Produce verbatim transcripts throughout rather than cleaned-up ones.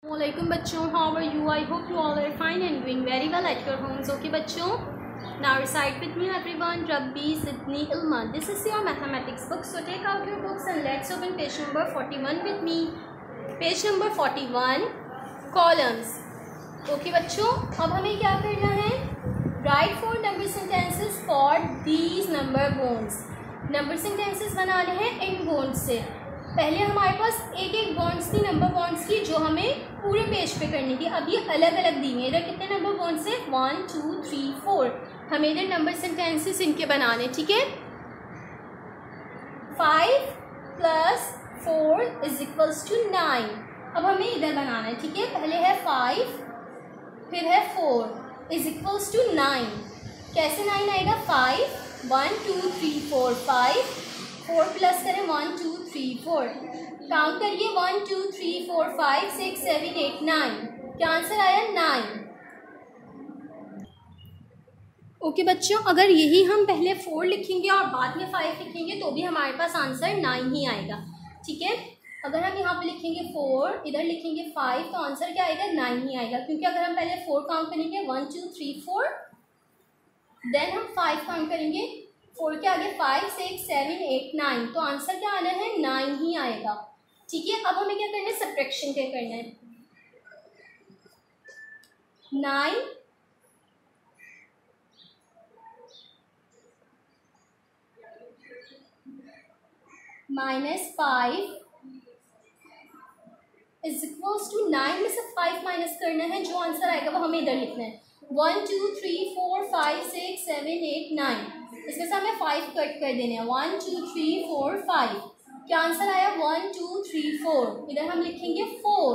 Assalamualaikum बच्चों, how are you? I hope you all are fine and doing very well at your homes. Okay बच्चों, now recite with me everyone. Rabbi Zidni Ilma. This is your mathematics book. So take out your books and let's open page number forty-one with me. Page number forty-one, columns. Okay बच्चों, अब हमें क्या करना है? Write four number sentences for these number bonds. Number sentences बनाने हैं इन bonds से. पहले हमारे पास एक एक बॉन्ड्स थी नंबर बॉन्ड्स की जो हमें पूरे पेज पे करनी थी. अब ये अलग अलग दी हुई है. इधर कितने नंबर बॉन्ड्स है? One two three four. हमें इधर नंबर सेंटेंसेस इनके बनाने. ठीक है. Five plus four is equals to nine. अब हमें इधर बनाना है. ठीक है. पहले है फाइव, फिर है four is equals to nine. कैसे नाइन आएगा? Five, one two three four, five, four plus करें one two three four. Count करिए one two three four five six seven eight nine. क्या आंसर आया? नाइन. ओके बच्चों, अगर यही हम पहले फोर लिखेंगे और बाद में फाइव लिखेंगे तो भी हमारे पास आंसर नाइन ही आएगा. ठीक है. अगर हम यहाँ पे लिखेंगे फोर, इधर लिखेंगे फाइव, तो आंसर क्या आएगा? नाइन ही आएगा. क्योंकि अगर हम पहले फोर काउंट करेंगे one two three four, then हम फाइव काउंट करेंगे फोर के आगे five six seven eight nine, तो आंसर क्या आना है? नाइन ही आएगा. ठीक है. अब हमें क्या करना है? सब्ट्रैक्शन क्या करना है? Nine minus five is equals to nine में से फाइव माइनस करना है. जो आंसर आएगा वो हमें इधर लिखना है. One two three four five six seven eight nine. इसमें से हमें फाइव कट कर देने हैं. One two three four five. क्या आंसर आया? One two three four. इधर हम लिखेंगे फोर.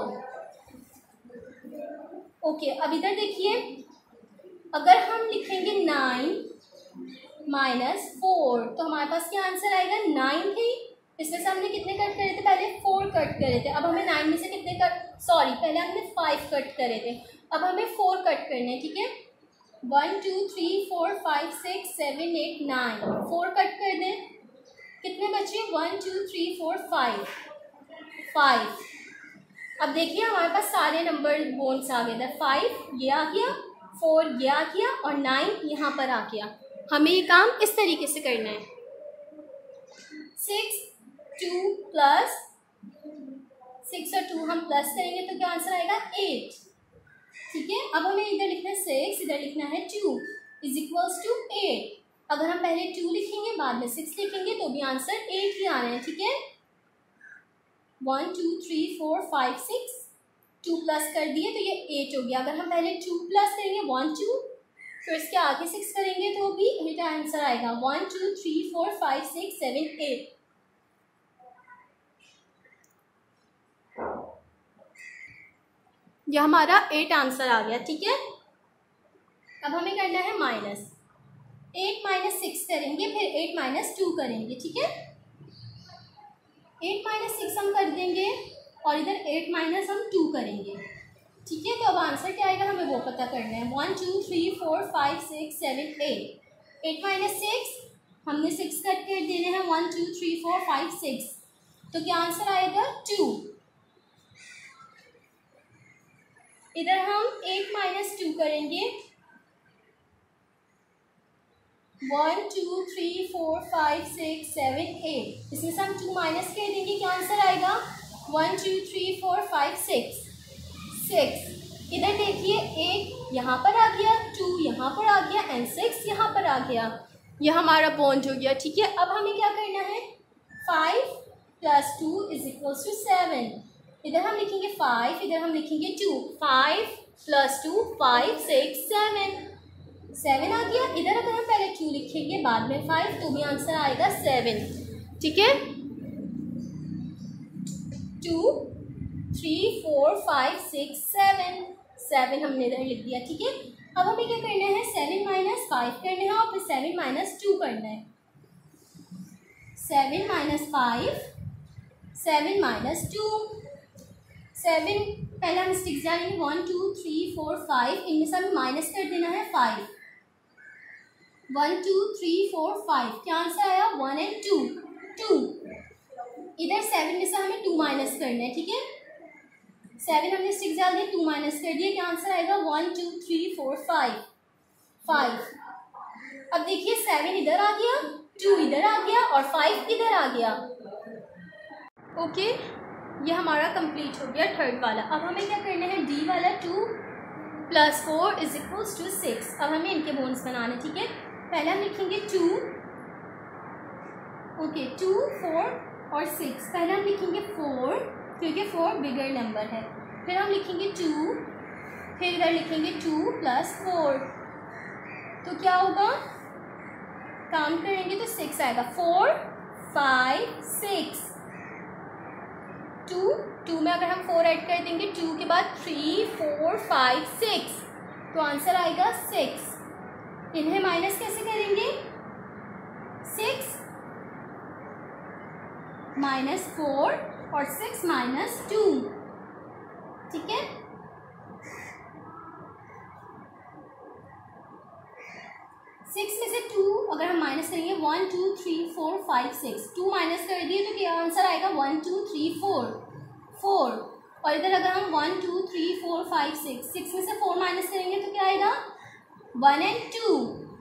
ओके. अब इधर देखिए, अगर हम लिखेंगे नाइन माइनस फोर तो हमारे पास क्या आंसर आएगा? नाइन ही. इसमें से हमने कितने कट करे थे? पहले फोर कट करे थे. अब हमें नाइन में से कितने कट, सॉरी पहले हमने फाइव कट करे थे, अब हमें फोर कट करने हैं. ठीक है. One two three four five six seven eight nine. Four cut कर दें. कितने बचे? One two three four five. Five. अब देखिए हमारे पास सारे नंबर बोन्स आ गए थे. फाइव ये आ गया, फोर ये आ गया और नाइन यहाँ पर आ गया. हमें ये काम इस तरीके से करना है. सिक्स टू प्लस सिक्स और टू हम प्लस करेंगे तो क्या आंसर आएगा? एट. ठीक है. अब हमें इधर लिखना है सिक्स, इधर लिखना है two is equals to eight. अगर हम पहले टू लिखेंगे बाद में सिक्स लिखेंगे तो भी आंसर एट ही आना है. ठीक है. One two three four five six, two plus कर दिए तो ये एट हो गया. अगर हम पहले टू प्लस करेंगे वन टू, फिर इसके आगे सिक्स करेंगे तो भी एट आंसर आएगा. One two three four five six seven eight. यह हमारा एट आंसर आ गया. ठीक है. अब हमें करना है माइनस. एट माइनस सिक्स करेंगे, फिर एट माइनस टू करेंगे. ठीक है. एट माइनस सिक्स हम कर देंगे और इधर एट माइनस हम टू करेंगे. ठीक है. तो अब आंसर क्या आएगा हमें वो पता करना है. One two three four five six seven eight. Eight minus six हमने सिक्स कट कर देने हैं. One two three four five six, तो क्या आंसर आएगा? टू. इधर हम एट माइनस टू करेंगे. One two three four five six seven eight. इसमें से हम टू माइनस कर देंगे. क्या आंसर आएगा? One two three four five six. Six. इधर देखिए एट यहाँ पर आ गया, टू यहाँ पर आ गया एंड सिक्स यहाँ पर आ गया. यह हमारा बॉन्ड हो गया. ठीक है. अब हमें क्या करना है? Five plus two is equals to seven. इधर हम लिखेंगे फाइव, इधर हम लिखेंगे two. Five plus two five six seven. Seven आ गया. इधर अगर हम पहले टू लिखेंगे बाद में फाइव तो भी आंसर आएगा सेवन. ठीक है. Two three four five six seven. Seven हमने इधर लिख दिया. ठीक है. अब हमें क्या करना है? सेवन माइनस फाइव करना है और फिर सेवन माइनस टू करना है. Seven minus five, seven minus two. Seven पहले हम स्टिक्स डालेंगे. One two three four five. इनमें से हमें माइनस कर देना है five. One two three four five. क्या आंसर आया? One and two. टू. इधर सेवन में से हमें टू माइनस करना है. ठीक है. सेवन हमने सिक्स डाल दिया, टू माइनस कर दिया, क्या आंसर आएगा? One two three four five, five. अब देखिए सेवन इधर आ गया, टू इधर आ गया और फाइव इधर आ गया। ओके, ये हमारा कंप्लीट हो गया थर्ड वाला। अब हमें क्या करना है? डी वाला, two plus four is equals two six. अब हमें इनके बोन्स बनाने, ठीक है। पहले हम लिखेंगे टू, ओके, टू फोर और सिक्स। पहले हम लिखेंगे फोर क्योंकि फोर बिगर नंबर है, फिर हम लिखेंगे टू, फिर इधर लिखेंगे टू प्लस फोर। तो क्या होगा? काउंट करेंगे तो सिक्स आएगा, four five six. Two two में अगर हम फोर ऐड कर देंगे, टू के बाद थ्री फोर फाइव सिक्स, तो आंसर आएगा सिक्स। इन्हें माइनस कैसे करेंगे? सिक्स माइनस फोर और सिक्स माइनस टू, ठीक है। सिक्स में से टू अगर हम माइनस करेंगे, one two three four five six, two minus कर दिए तो क्या आंसर आएगा? One two three four, four. और इधर अगर हम one two three four five six, six में से फोर माइनस करेंगे तो क्या आएगा? One and to.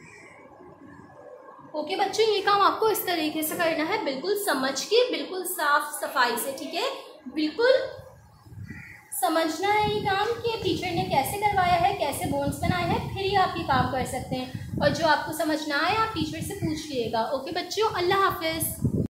ओके बच्चों, ये काम आपको इस तरीके से करना है, बिल्कुल समझ के, बिल्कुल साफ सफाई से, ठीक है। बिल्कुल समझना है ये काम कि टीचर ने कैसे करवाया है, कैसे बोन्स बनाए हैं, फिर ही आप ये काम कर सकते हैं। और जो आपको समझ ना आए आप टीचर से पूछ लीजिएगा। ओके बच्चों, अल्लाह हाफिज़।